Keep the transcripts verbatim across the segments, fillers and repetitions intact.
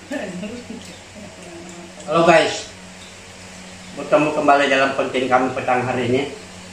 Halo guys, bertemu kembali dalam konten kami petang hari ini.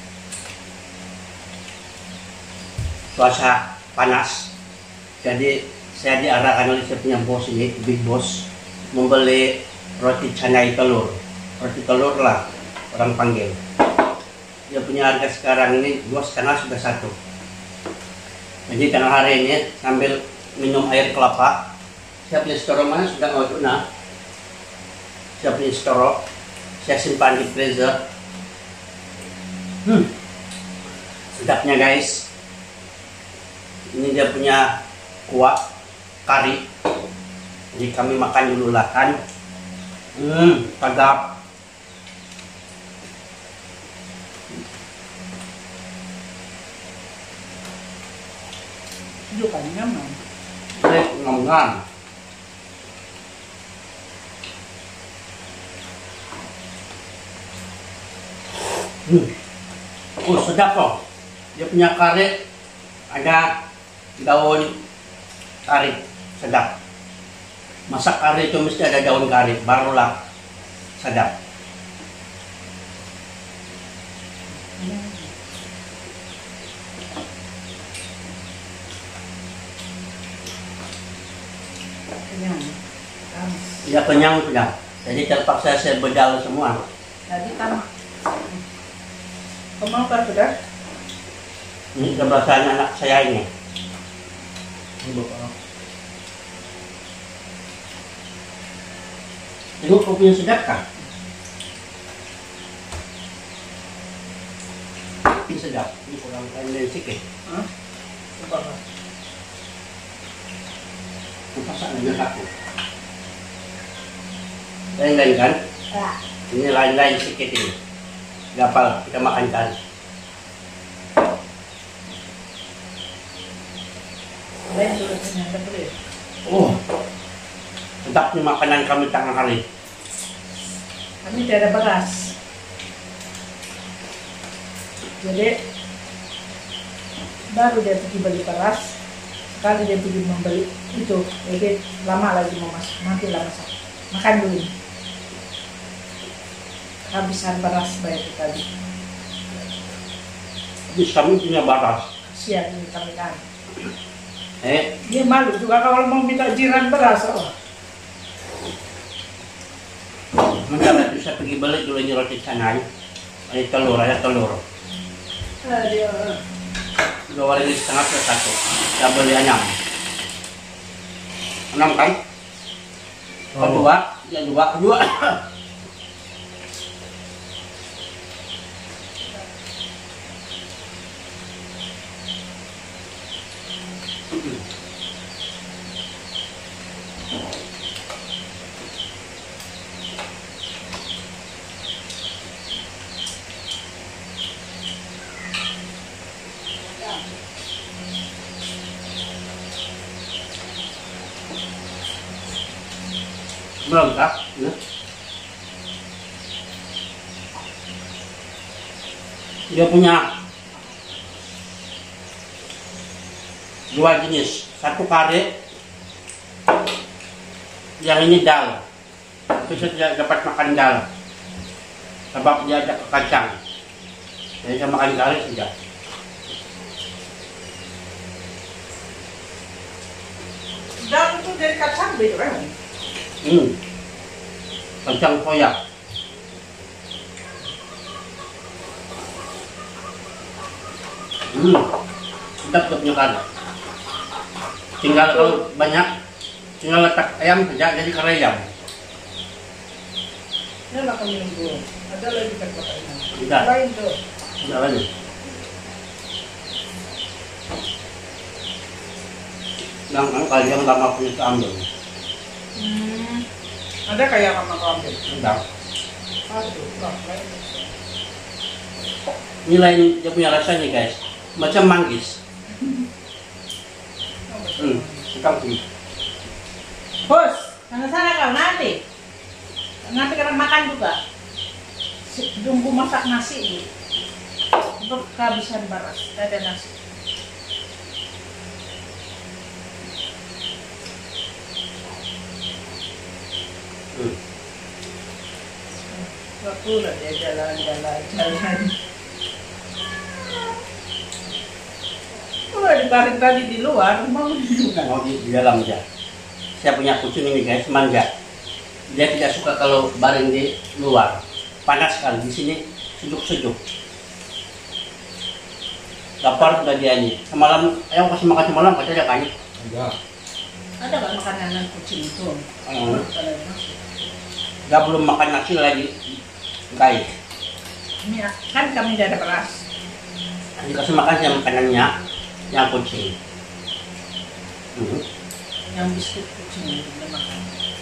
Cuaca panas, jadi saya diarahkan oleh saya punya bos ini, big boss, membeli roti canai telur. Roti telur lah orang panggil. Dia punya harga sekarang ini dua setengah sudah satu. Jadi tengah hari ini sambil minum air kelapa, saya punya storo mana sudah mau tuna. Saya punya storo, saya simpan di freezer. Hmm, sedapnya guys. Ini dia punya kuah kari. Jadi kami makan dulu lah kan. Hmm, sedap. Juga nyaman. Baik, ngomong. Hmm. Oh, sedap kok. Dia punya kari, ada daun kari, sedap. Masak kari itu mesti ada daun kari, barulah sedap. Kenyang. Ya kenyang sudah. Jadi terpaksa saya bedal semua. Jadi tamak. Kamu apa sudah? Ini kebiasaan anak saya ini. Ini bapak. Tengok kopinya sedap kan? Ini sedap. Ini kurang lain sedikit. Hah? Coba. Masak dengan aku. Lain-lain kan? Ya. Ini lain-lain sedikit ini. Gapal kita makan kan. Lain dulu ternyata boleh. Oh, sedapnya makanan kami tengah hari. Kami tidak ada beras. Jadi baru dia pergi beli beras. Sekali dia pergi membeli itu, jadi lama lagi mau masak. Nanti lah masak. Makan dulu. Kehabisan beras banyak tadi. Habis kami punya baras. Kasihan ini kami kan. Eh, Dia malu juga kalau mau minta jiran beras. Oh. sementara itu saya pergi balik dulu ini roti canai. Ada telur, ada telur. Aduh. Dua wali setengah plus satu. Saya beli enam. Enam kan? Oh, dua, ya dua, dua. Belum kah? Ya. Dia punya dua jenis, satu kari, yang ini dal. Tapi saya tidak dapat makan dal, sebab dia ada kacang. Jadi saya makan kari saja. Dal itu dari kacang beda kan? Hmm, kacang soya. Hmm, sedap kebanyakan. Tinggal kalau banyak, tinggal letak ayam saja jadi kare ayam. Ini lah kami nunggu. Ada lagi tak pakai. Tidak. Lain tuh. Tidak lagi. Yang kan kalian lama punya keambil. Hmm. Ada kayak mama kau ambil. Sedap. Aduh, enggak. Lain. Ini lain dia punya rasanya guys, macam manggis. Hmm, sedap sih. Bos, sana-sana kau nanti. Nanti kena makan juga. Si- Tunggu masak nasi dulu. Untuk kehabisan beras, tidak ada nasi. Pula dia jalan-jalan jalan. Pula ditarik tadi di luar, mau juga. Mau di, di dalam aja. Saya punya kucing ini guys, manja. Dia tidak suka kalau baring di luar. Panas sekali di sini, sejuk-sejuk. Lapar sudah dia ini. Semalam, ayo kasih makan semalam, katanya ada kayu. Enggak. Ada kan makanan kucing itu? Hmm. Kalau masuk. Dia belum makan nasi lagi, guys. Ini kan kami tidak ada beras. Dikasih makan yang makanannya, yang kucing. Hmm. Yang biskuit kucing itu dia makan.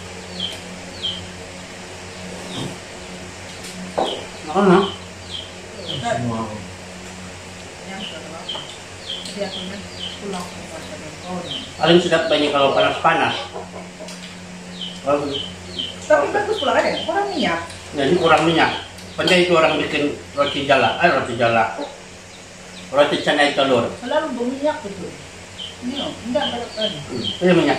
Makan no? Semua. Yang kedua, jadi aku nak pulang ke pasar Bengkong. Paling sedap banyak kalau panas-panas. Kalau Tapi bagus pulang aja, kurang minyak. jadi kurang minyak. Pandai itu orang bikin roti jala, eh roti jala, roti canai telur. Selalu berminyak gitu. Ini loh, enggak banyak tadi. Hmm, itu minyak.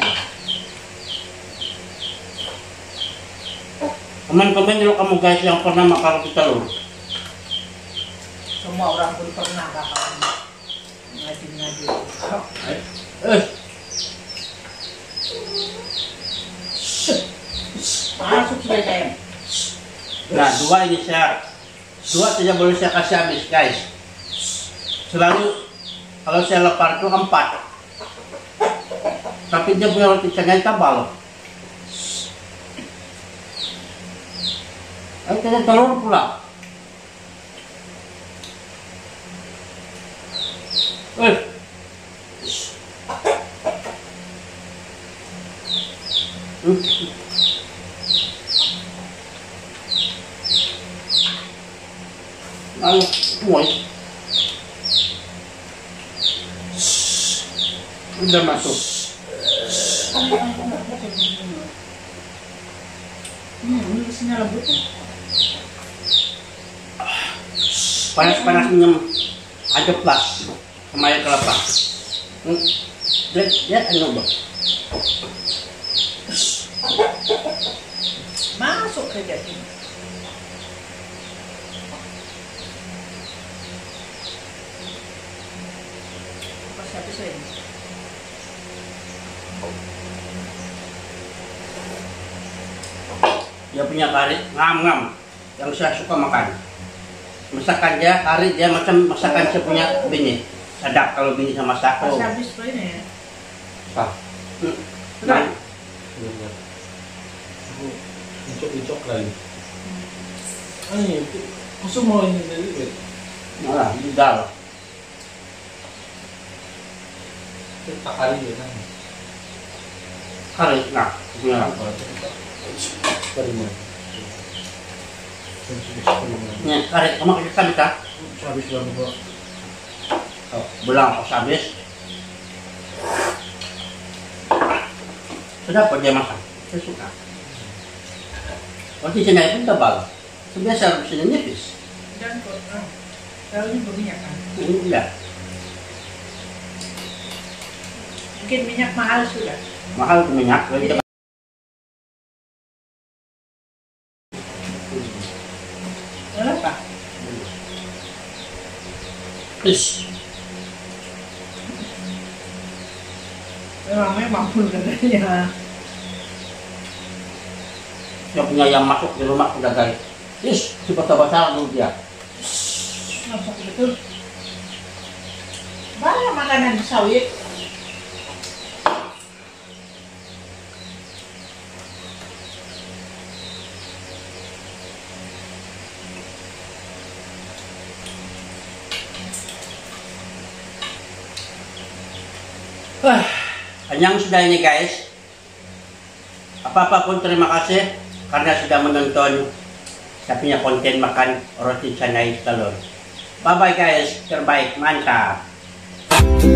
Teman-teman kalau kamu guys yang pernah makan roti telur, Semua orang pun pernah bakal ngaji-ngaji. eh, eh, Masuk sudah saya. nah dua ini saya, dua saja boleh saya kasih habis guys. Selalu kalau saya lapar itu empat, tapi dia punya roti canai tabal. Ayo kita telur pula. Eh. Hmm. Lalu, muai. Udah masuk. Hmm, ini isinya lembut nih. Panas-panas minum ada plus sama air kelapa. Hmm. Lihat, lihat anu bang. Masuk ke jadi. Pas habis ini. Dia punya kari ngam-ngam yang saya suka makan. Masakan dia kari dia macam masakan saya punya bini. Sedap kalau bini sama masak. Pas Oh. habis ini ya. Ah. Hmm. Sudah. Benar. Aku icok-icok lagi. Ah ini, aku semua ini tadi. Bet. Malah dal. Kita kali ya kan. Kari nah punya. Eksperimen. Eksperimen. Nih kari kamu kasih kami tak? Habis baru gua. Oh, belang pas habis. Sudah apa dia makan? Saya suka. Roti canai pun tebal. Sebiasa roti nipis. Dan kok, ah, kalau ini berminyak kan. Ini tidak. Mungkin minyak mahal sudah. Mahal itu minyak. Kalau kita Kenapa? Ish. Memang memang pun katanya. Yang punya yang masuk di rumah udah guys. Ish, si basah-basah dulu dia. Masak betul. Banyak makanan sawit. Wah, kenyang sudah ini guys. Apa-apa pun terima kasih karena sudah menonton saya punya konten makan roti canai telur. Bye bye guys, terbaik, mantap.